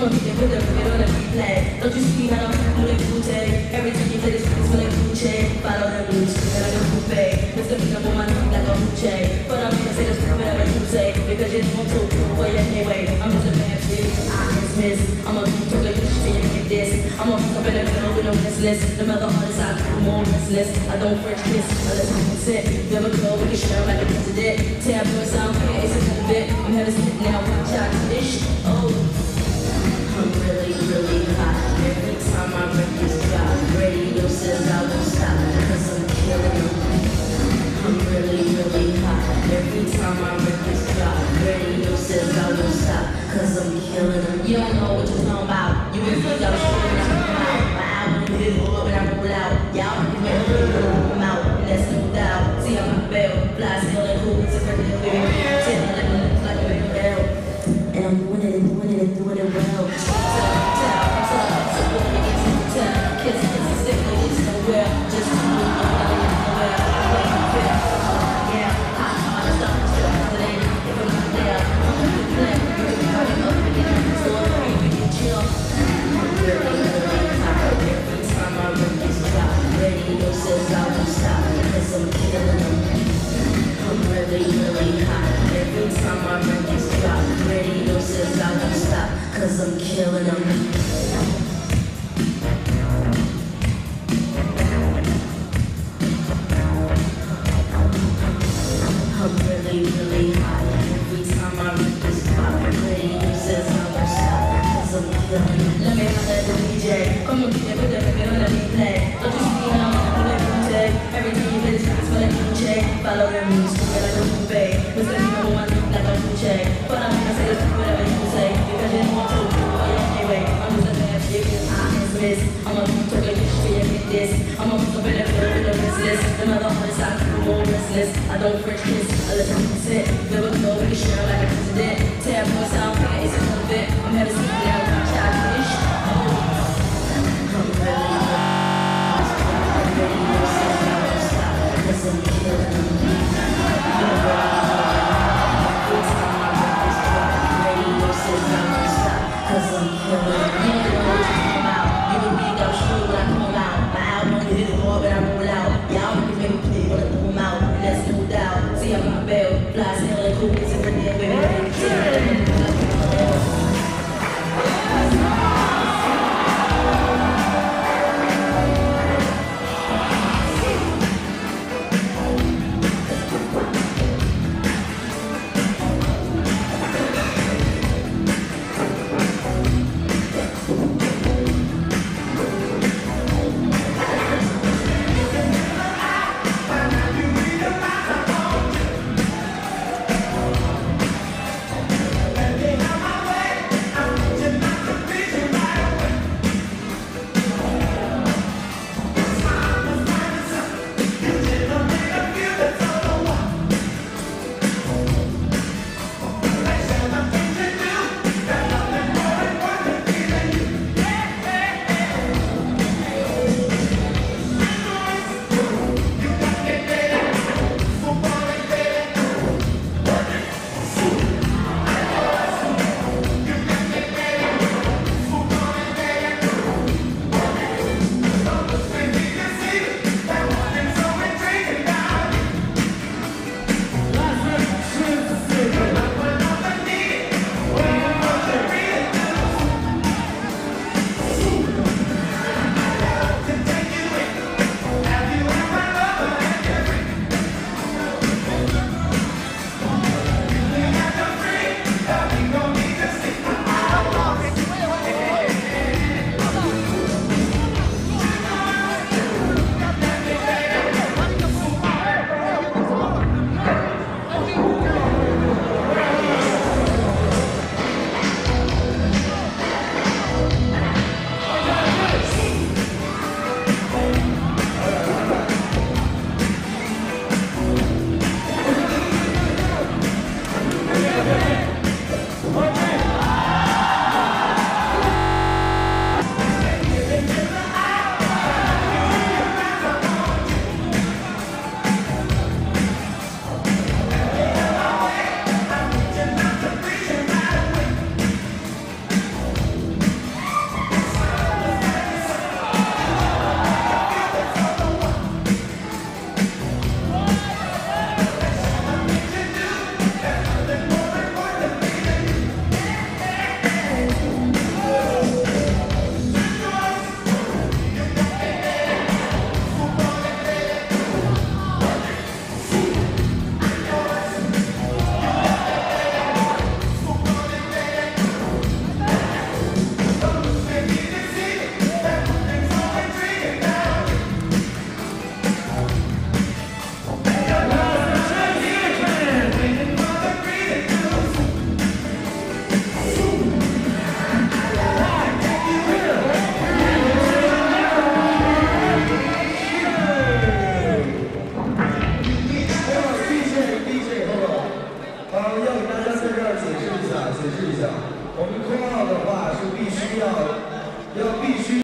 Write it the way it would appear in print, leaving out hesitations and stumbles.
I'ma hit it with a record on a replay. Don't you see how I'm cool and Gucci? Every time you play this piece with a Gucci. Follow the rules, and I don't coupe. Mr. Pick up on my feet like a Gucci. But I'm gonna say this stupid whatever you say. Because you don't want to, well, anyway. I'm just a bad bitch, I dismiss. I'm a bitch, talk like this shit, you get this. I'm a fuck up in the middle with no restless. The mother artist, I'm more restless. I don't French kiss, unless I'm consent. Never go, we can share like a president. Tab your sound, it's a kind of bit. I'm having sit now, watch out this. Oh, I'm really, really hot. Every time I wreck this job, radio says I won't stop, cause I'm killing them. I'm really, really hot. Every time I wreck this job, radio says I won't stop, cause I'm killing them. You don't know what you're talking about. You been fucked up, shit, when I come out. My album hit more when I roll out. Y'all can hear me when I'm out, and that's no doubt. See how my bell fly, still and cool, it's a pretty baby. Tell me like a big bell. And I'm doing it well. Kiss, stick, it's nowhere. Just do it, nowhere. Yeah, I'm stuck, today. If I'm not there, I'm gonna play. You can party up and get on the floor, you can chill. I'm really, really hot. Every time I run this job, radio says I won't stop, cause I'm killing them. I'm really, really hot. Every time I run this job, radio says I won't stop, cause I'm killing them. I'm really, really hot. Every time I rip this pop, radio says I won't stop, cause I'm killing them. Let me holler at the DJ. Come on, DJ, put the record on the replay. Don't you see how I'm cool and Gucci? Every time you play this piece for the Gucci. Follow the rules, stupid like a coupe. Mr. Pick up on my feet like a Gucci. But I'm gonna say this whatever you say, because you don't want to. Anyway, I'm just a bad bitch, I dismiss. I'm a bitch, talk like this shit, you get this. I'm a fuck up in the middle with no restless. The mother artist, I'm more restless. I don't French kiss, unless I'm consent. Never go, we can share like a president. Tab your sound, it's a kind of bit. I'm having sit down, watch out this. Oh, I'm really hot. I'm ready to say I won't stop, cause I'm killing them. I'm really hot. Every time I run this job, radio says I won't stop, cause I'm killing them. You don't know what you're talking about. You can be down straight when I come out. My album hit it more when I roll out. Y'all can make me play when I throw them out, and that's no doubt. See how my bell flies, hell and cool, it's a pretty baby. 解释一下，我们 call out 的话是必须要必须。